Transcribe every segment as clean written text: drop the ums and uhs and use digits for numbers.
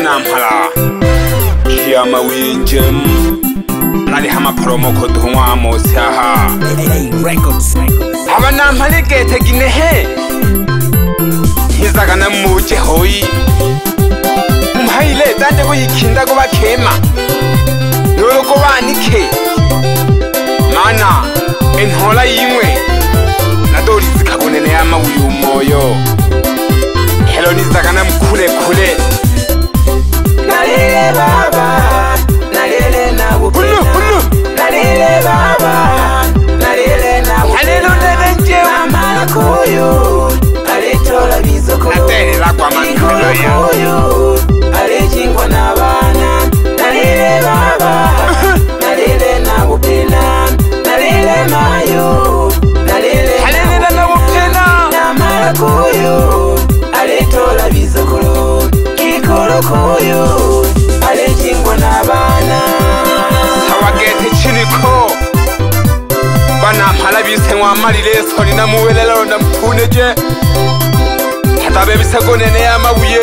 nampala Kiyama winjem Nali hama promo code huwa mosiaha Records Haba nampali gete ginehe Hizaga na muje hoi Mhaile dante ko yikinda ko bakema Nolo ko banike Mana enhola yimwe Nadoli zikabonene yama uyu moyo Hello nizaga na mkule kule Nalile baba, nalile na upena. Nalile baba, nalile na upena. Alelo ndenje Mama kuyu, alitola bizoko. Naterera kwa mankolo ya Kuyu, alijingwa na bana. Nalile baba, nalile na upena. Nalile mayu, nalile na upena. Mama kuyu, alitola bizoko. Kuyu alijingwa na bana Sawagete chiniko Bana mpala bise mwamalile soni na muwelelo na mpuneje Hatabe bisegonene ya mabuye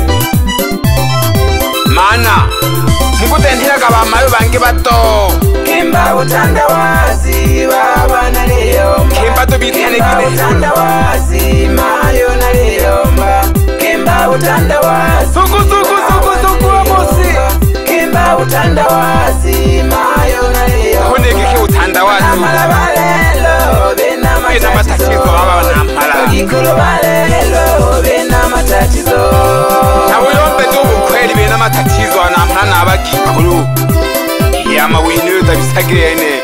Mana Mukutentiraga bamayo bange bato Kimba utandawazi baba naliyomba Kimba tubitane gine utandawazi mayo naliyomba Kimba utandawazi Suku amosi Kimba utandawazi mayo naliyomba Konege ke utandawazi Namala balelo bena matatizo baba nampala Gikulu balelo bena matatizo Nawuyombe dubu kweli bena matatizo nampala nabagikulu Yama winu dabisagene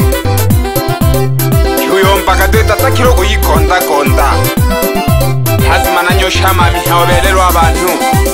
Kuyomba kadeta takiro kuyikonda konda Hazima nanyosha mami hawabelelwa abantu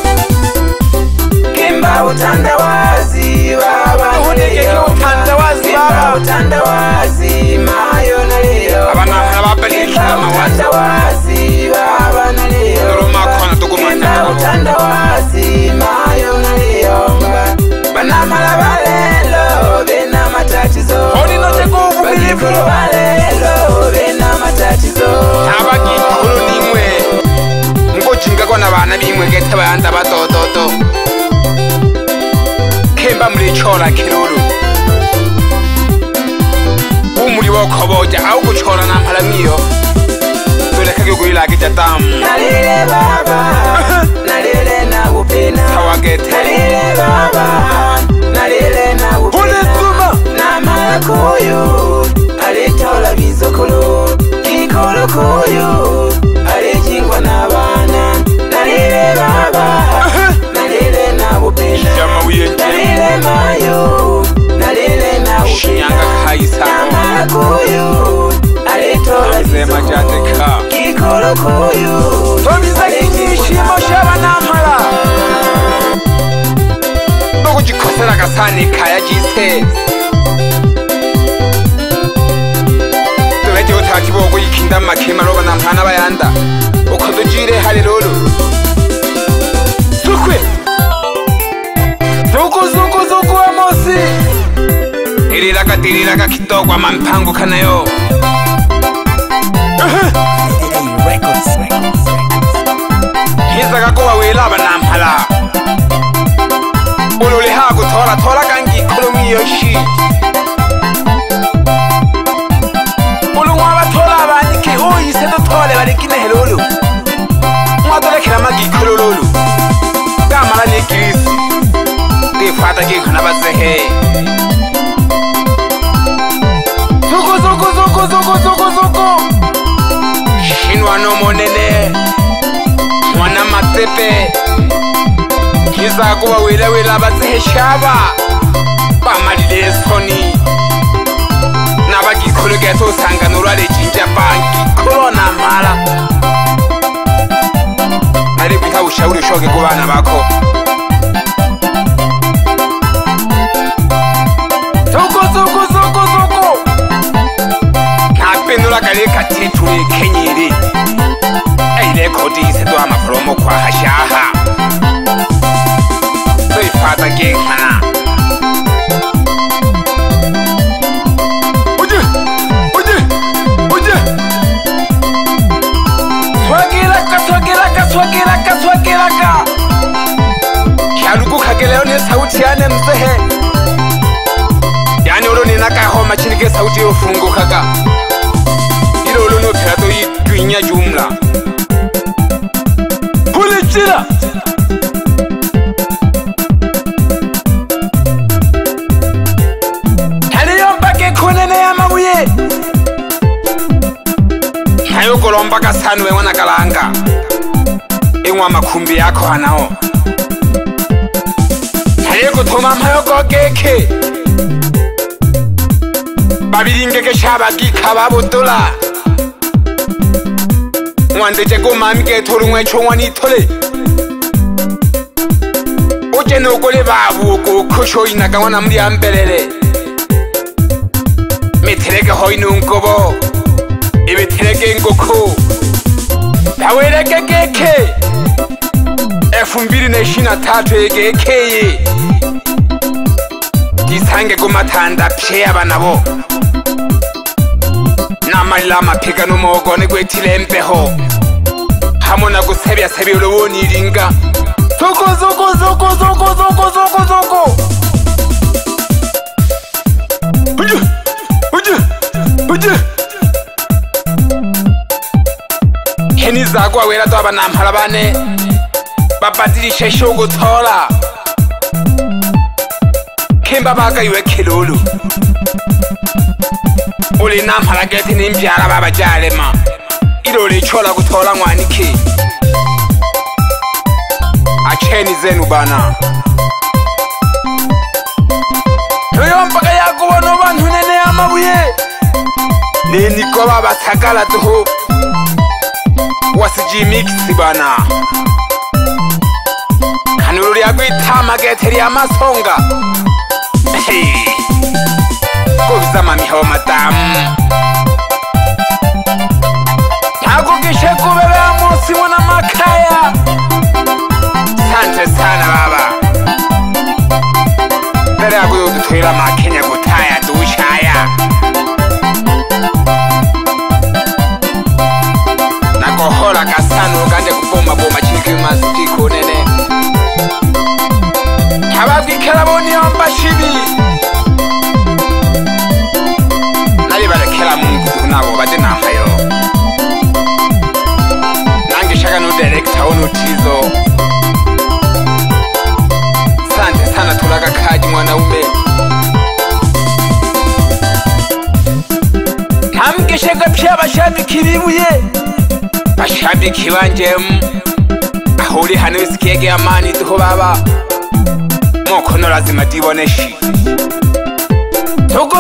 Kimba utandawazi baba Uhunike utandawazi baba utandawazi mayo nalio Abana babelekira mawazi utandawazi baba nalio Noroma kona tukumanya utandawazi mayo nalio Bana malabalelo bena matatizo Honi noche kuvumilivu balelo bena matatizo Abagikulu nimwe Ngojinga kona bana bimwe gete bayanda batototo Kemba mlichola kiruru Umuri wokoboja au kuchola na mpala miyo Dole kage kuilaki jatamu Nalile baba, nalile na upena Sawagete Nalile baba, nalile na upena Unesuma Namala kuyu, alitola bizokulu Kikulu kuyu, alijingwa na bana Nalile baba, nalile na upena Shama uyenje Nalile mayu, nalile na Shinyanga upena kaisa Namala kuyu, alitola Zema bizokulu jateka Kikulu kuyu Tomiza kinishimo shaba nampala Nokujikosera kasani kaya jise Tuweje utaki bogo yikinda makema roba nampana bayanda Ukodujire halilolo Sukwe Zuku amosi Tiriraka kitogwa mampangu kanayo Records Hizaga kuwa wela banampala Ululi hagu tola gangi kulumi yoshi Ulungwa batola abanike uyi sedo tole barikine helulu Mwadolekera magi kululu Gamala ni kirisi Difata kikuna basehe Zuku Shinwa no monene Mwana matepe Hiza kuwa wela basehe shaba Bamalile soni Nabagi geto usanga nurale jinja banki Corona mala Nari kuita ushauri ushoge kubana bako Zuku Napenula kare katituri kenyiri Eile kodi isedo ama promo kwa hashaha Soifata genkana Swagiraka ke leo ni sauti yane mzehe yani ulo nina kahoma chini ke sauti yofunguka ka ilo ulo no phela to itwinya jumla kulitira khonene ya mabuye hayo kolomba ka sanu we ngwana kalanga engwa makhumbi yakho anao hayo ko thoma mayo ko keke babiringe ke shaba ki khaba botola ngwande je ko mami ke thorungwe chongwani thole o jeno ko le babu ko khosho ina ka ngwana mli ambelele metereke hoinunkobo ibitereke ngoko dawereke keke F2023 egekeye disange kumathanda phe abanabo namalila maphika nomogone kwethile empeho hamona kusebya sebyo loboni linga zoko heni zakwa wera to abanamhala bane babadilishe shogo thola khemba baka iwe khilulu uli namhala gethi nimbyala baba jale ma ilo lechola kuthola ngwani khi acheni zenu bana yoyo mpaka yakubona abantu nene amabuye nini ko baba thakala tuho wasijimix bana kanulu yakwithama getheri amasonga ko bizama miho madam nako kisheko bebe amosi mona makaya sante sana baba bere akuyo kuthwela makenya kuthaya dushaya nakohola kasano kande kupoma boma chiki masiko nene hababikela boni ambashibi nali barekela mungu nabo bade nahayo nange shaka no director ono tizo sante sana tulaga kaji mwanaume namgesheka pya bashabiki bibuye bashabiki banje ahuri hano isikege amani tuho baba moko no lazima diboneshi zoko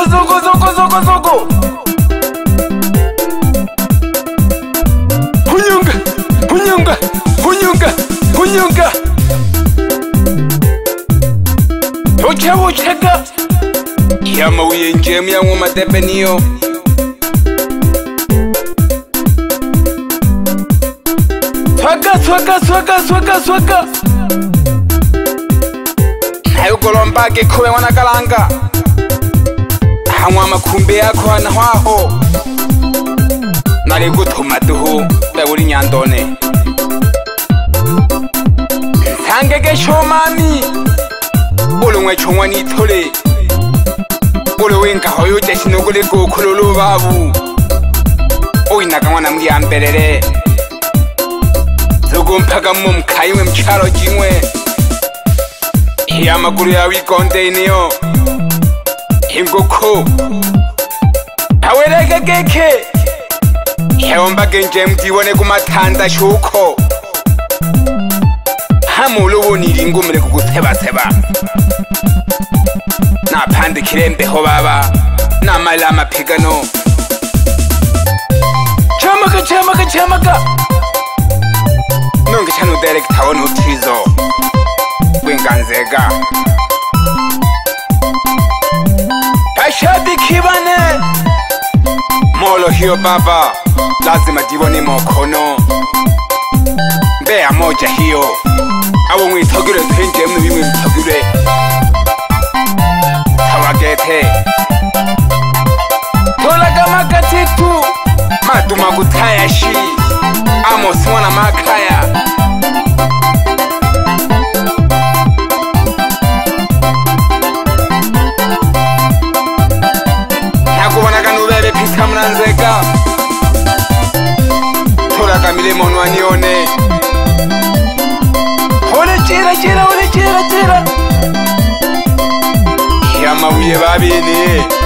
hunyunga uchega yama uyenjem ya ngoma tepeniyo swaka hayo kolomba ke khowe ngwana kalanga hangwa makhumbe yakho ana hwaho nale guthuma tuhu bewuli nyandone sange ke shomani ulungwe chongwani thole ulwenka hoyo teshinokole ko khululu babu oyinaka ngwana muli ambelele zokumphaka mumkhayimwe mchalo jimwe yamakuru ya wikonteiniyo ingoko aweleke keke yawomba genje mdibone kumathanda shuko hamulo wonili ngumele kukutheba naphande khirembeho baba namala amaphikano chamaka nonke chano director ono thizo kwenganzeka ashabiki bane molo hiyo baba lazima dibone mokhono mbeya moja hiyo awo ngithokile thenje mnu bimwe mthokile thawagethe thola kama katitu maduma kuthaya shi amo simona makhaya Chira. Yamabuye babene